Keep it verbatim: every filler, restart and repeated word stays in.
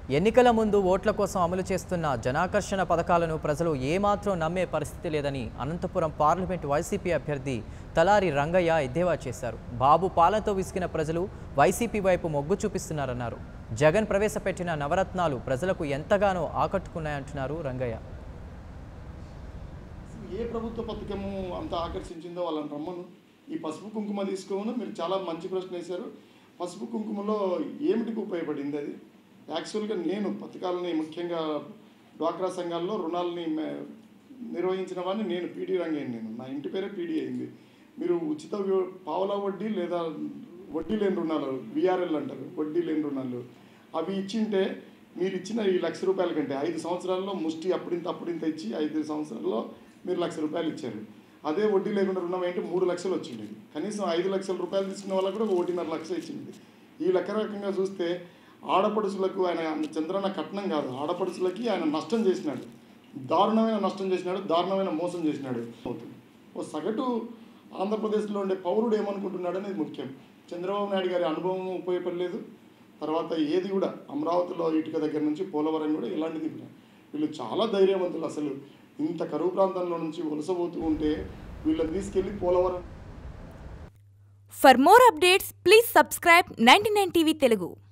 ఎన్నికల ముందు ఓట్ల కోసం అమలు చేస్తున్న జనాకర్షణ పథకాలను ప్రజలు ఏమాత్రం నమ్మే పరిస్థితి లేదని అనంతపురం పార్లమెంట్ వైసీపీ అభ్యర్థి తలారి రంగయ్య ఎద్దేవా చేశారు. బాబు పాలనతో విసిగిన ప్రజలు వైసీపీ వైపు మొగ్గు చూపిస్తున్నారన్నారు. జగన్ ప్రవేశపెట్టిన నవరత్నాలు ప్రజలకు ఎంతగానో ఆకట్టుకున్నాయంటున్నారు రంగయ్య. ఏ ప్రభుత్వ పథకము అంత ఆకర్షించిందో వాళ్ళని రమ్మను. ఈ పసుపు కుంకుమ తీసుకోమను. మీరు చాలా మంచి ప్రశ్న వేశారు. పసుపు కుంకుమలో ఏమిటికి ఉపయోగపడింది? అది యాక్చువల్గా నేను పథకాలని ముఖ్యంగా డ్వాక్రా సంఘాల్లో రుణాలని నిర్వహించిన వాడిని నేను. పీడీ రంగయ్య నేను. నా ఇంటి పేరే పీడీ అయింది. మీరు ఉచిత పావలా వడ్డీ లేదా వడ్డీ లేని రుణాలు, విఆర్ఎల్ అంటారు, వడ్డీ లేని రుణాలు, అవి ఇచ్చింటే మీరు ఇచ్చిన ఈ లక్ష రూపాయల కంటే ఐదు సంవత్సరాల్లో ముష్టి అప్పుడింత అప్పుడింత ఇచ్చి ఐదు సంవత్సరాల్లో మీరు లక్ష రూపాయలు ఇచ్చారు. అదే వడ్డీ లేకుండా రుణం ఏంటి మూడు లక్షలు వచ్చింది. కనీసం ఐదు లక్షల రూపాయలు తీసుకున్న వాళ్ళకు కూడా ఒకటిన్నర లక్ష ఇచ్చింది. ఈ లెక్క రకంగా చూస్తే ఆడపడుచులకు ఆయన చంద్రన్న కట్నం కాదు, ఆడపడుచులకి ఆయన నష్టం చేసినాడు, దారుణమైన నష్టం చేసినాడు, దారుణమైన మోసం చేసినాడు అవుతుంది. ఓ సగటు ఆంధ్రప్రదేశ్లో ఉండే పౌరుడు ఏమనుకుంటున్నాడు అనేది ముఖ్యం. చంద్రబాబు నాయుడు గారి అనుభవం ఉపయోగపడలేదు. తర్వాత ఏది కూడా అమరావతిలో ఇటుక దగ్గర నుంచి పోలవరం కూడా ఇలాంటిది కూడా వీళ్ళు చాలా ధైర్యవంతులు. అసలు ఇంత కరువు ప్రాంతంలో నుంచి వలసపోతూ ఉంటే వీళ్ళని తీసుకెళ్ళి Polavaram. For more updates please subscribe ninety nine TV Telugu.